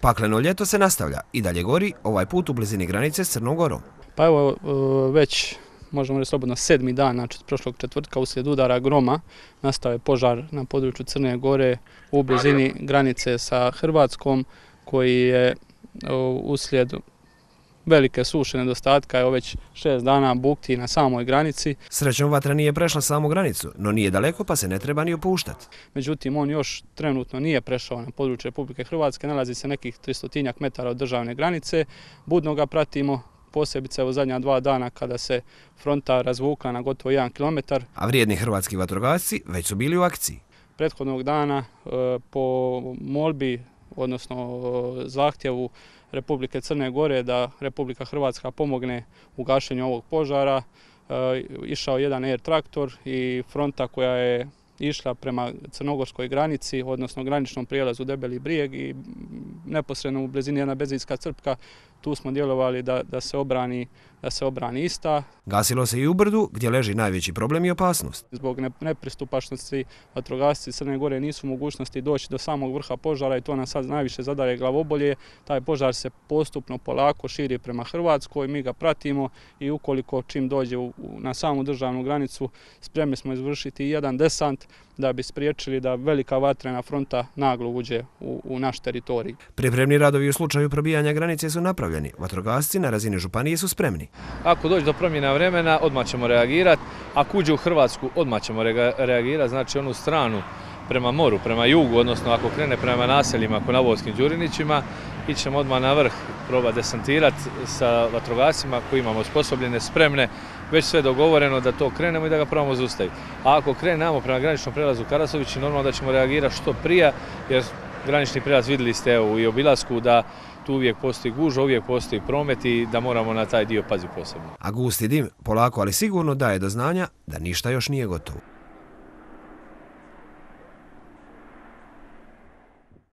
Pakleno ljeto se nastavlja i dalje gori, ovaj put u blizini granice s Crnom Gorom. Pa evo, već možemo reći slobodno 7. dan, znači prošlog četvrtka uslijed udara groma, nastao je požar na području Crne Gore u blizini granice sa Hrvatskom, koji je uslijed velike suše nedostatka, evo već 6 dana bukti na samoj granici. Srećom vatra nije prešla samu granicu, no nije daleko pa se ne treba ni opuštati. Međutim, on još trenutno nije prešao na područje Republike Hrvatske, nalazi se nekih 300 metara od državne granice. Budno ga pratimo, posebice u zadnja 2 dana kada se fronta razvukla na gotovo 1 kilometar. A vrijedni hrvatski vatrogasci već su bili u akciji. Prethodnog dana po molbi, odnosno zahtjevu Republike Crne Gore da Republika Hrvatska pomogne u gašenju ovog požara, išao jedan air traktor i fronta koja je išla prema crnogorskoj granici, odnosno graničnom prijelazu Debeli Brijeg i neposredno u blizini jedna benzinska crpka. Tu smo djelovali da se obrani ista. Gasilo se i u Brdu, gdje leži najveći problem i opasnost. Zbog nepristupačnosti vatrogasci Crne Gore nisu u mogućnosti doći do samog vrha požara i to nas sad najviše zadare glavobolje. Taj požar se postupno, polako širi prema Hrvatskoj, mi ga pratimo i ukoliko čim dođe na samu državnu granicu, spremni smo izvršiti jedan desant da bi spriječili da velika vatrena fronta naglo uđe u naš teritorij. Pripremni radovi u slučaju probijanja granice su napravljeni. Vatrogasci na razini županije su spremni. Ako dođe do promjena vremena, odmah ćemo reagirati. Ako uđe u Hrvatsku, odmah ćemo reagirati. Znači onu stranu prema moru, prema jugu, odnosno ako krene prema naseljima, ako Navodskim Đurinićima, ićemo odmah na vrh, probati desantirati sa vatrogascima koji imamo osposobljene, spremne, već sve dogovoreno da to krenemo i da ga probamo zaustaviti. A ako krenemo prema graničnom prelazu Karasovići, normalno da ćemo reagirati što prije, jer granični prijelaz vidjeli ste i obilasku da tu uvijek postoji gužva, uvijek postoji promet i da moramo na taj dio paziti posebno. A gusti dim polako ali sigurno daje do znanja da ništa još nije gotovo.